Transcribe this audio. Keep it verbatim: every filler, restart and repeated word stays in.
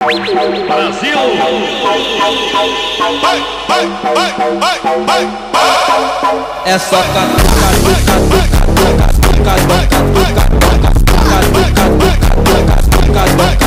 Brasil! Vai, vai, vai, vai, vai, vai. É só catuca, catuca, catuca, catuca, catuca, catuca, catuca, catuca, catuca, catuca,